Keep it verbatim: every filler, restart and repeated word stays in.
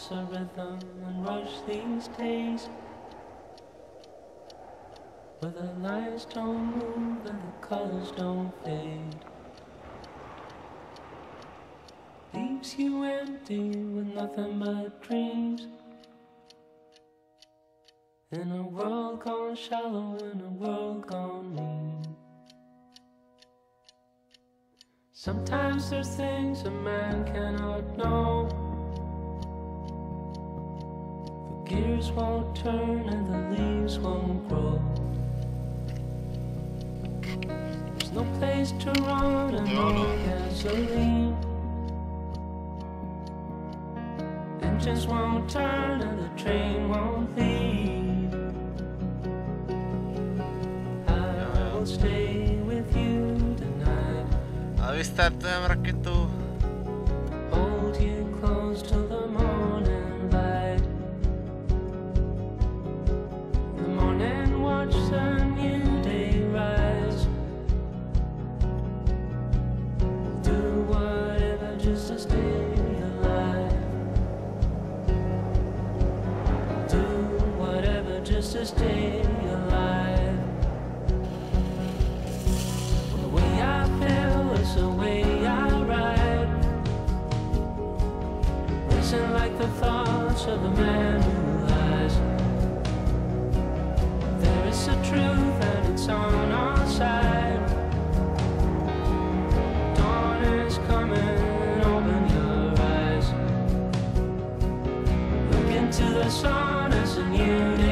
lost the rhythm and rush these days, where the lights don't move and the colors don't fade. Leaves you empty with nothing but dreams, in a world gone shallow, in a world gone mean. Sometimes there's things a man cannot know. The gears won't turn and the leaves won't grow. There's no place to run and no gasoline. Engines won't turn and the train won't leave. I will stay with you tonight. Abi startı merak ettim. Hold you close till the morning light. In the morning watch the new day rise. We'll do whatever just to stay alive. Do whatever just to stay alive. The way I feel is the way I ride. Listen like the thoughts of the man who lies. There is a truth and it's on our side. Dawn is coming, open your eyes. Look into the sun as a new day.